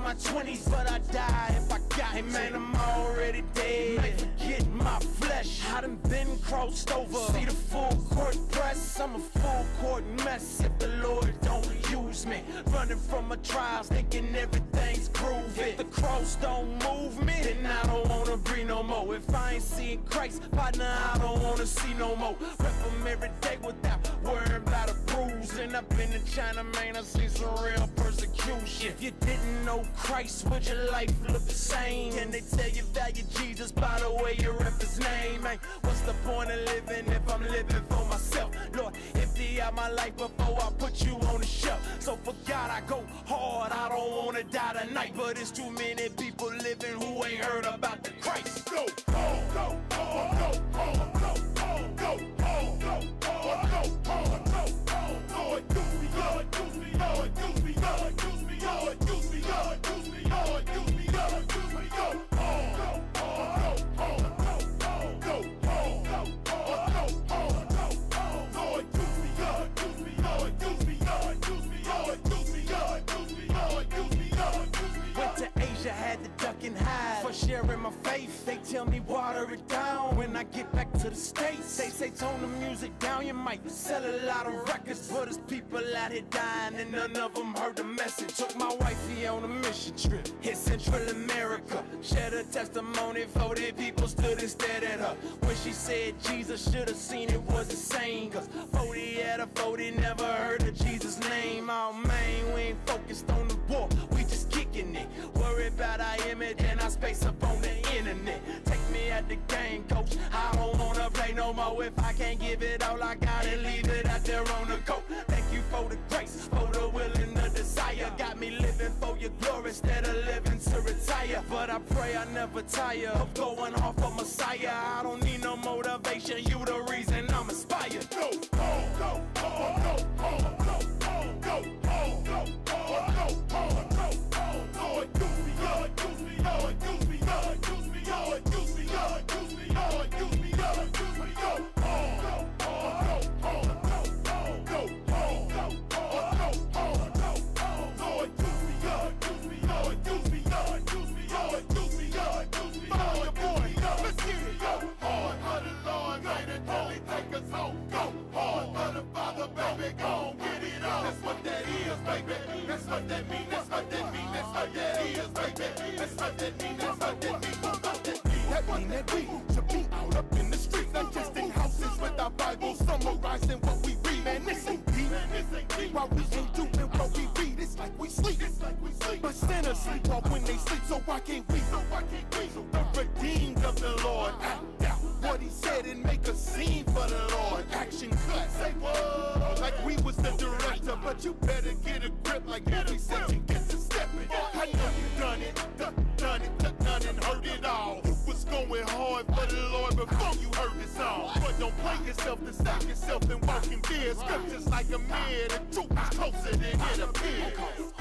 my 20s, but I die if I got him. Man, I'm already dead. Might forget my flesh. I done been crossed over. See the full court press. I'm a full court mess if the Lord don't use me. Running from my trials, thinking everything's groovy. If the cross don't move me, then I don't wanna breathe no more. If I ain't seeing Christ, partner, I don't wanna see no more. Rep him every day without worrying about a bruise. And I've been in China, man, I see some real persecution. If you didn't know Christ, would your life look the same? Can they tell you value Jesus by the way you rep his name? Man, what's the point of living if I'm living for myself? Lord, empty out my life before I put you on the shelf. So for God I go hard, I don't wanna die tonight. But it's too many people living who ain't heard about the Christ. Go, go, go, go, go, go, go, go, go, go, go, go, go, go. Lord, use me, Lord, use me, Lord, use me, Lord, use me, Lord, use me, Lord, use me, Lord, use me, Lord, use me, go, go, go, go, go, go, go, go, Lord, use me, Lord, use me, Lord, use me, Lord, use me, Lord, use me, Lord, use me, Lord, use me, Lord, use me. Went to Asia, had to duck and hide for sharing my faith. They tell me water it down when I get back to the States. They say tone the music down, you might sell a lot of records, but there's people out here dying and none of them heard the message. Took my wifey on a mission trip, hit Central America, shared her testimony, 40 people stood and stared at her. When she said Jesus, should've seen it was insane, cause 40 out of 40 never heard of Jesus' name. Oh man, we ain't focused on the war, we just kicking it. Worry about our image and our space up on the internet. Take me out the game, coach, I don't wanna play no more. If I can't give it all I got and leave it out there on the coat. Thank you for the grace, for the will and the desire. Got me living for your glory instead of living to retire. But I pray I never tire of going off of Messiah. I don't need no motivation, you the reason I'm inspired. Go, go, go, go, go, go, go, go, go, go, go, go, go, Lord, use me, Lord, use me, Lord, use me, Lord, use me, Lord, use me, Lord, use me, Lord, use me, Lord, use me, go, go, go, go, go, go, go, go, Lord, use me, Lord, use me, Lord, use me, Lord, use me, Lord, use me, Lord, use me, Lord, boy, let's get it, go hard for the Lord, right until He take us home. Go hard for the Father, baby, go get it on. That's what that is, baby. That's what that mean. That's what that mean. That's what that is, baby. That's what that mean. That's what that mean. What that mean? That mean that we should be out up in the streets, not just in houses with our Bibles, summarizing what we read. Man, this ain't deep. While we ain't doing what we read, it's like we sleep. But sinners sleep off when they sleep, so why can't we? The redeemed of the Lord act out what He said and make a scene for the Lord. Action cut, say whoa, like we was the director, but you better get a grip like every section gets to stepping. I know you done it, done and heard it all. You was going hard for the Lord before you heard the song. But don't play yourself, to stop yourself and walk in fear. Scriptures like a mirror, the truth is closer than it appears.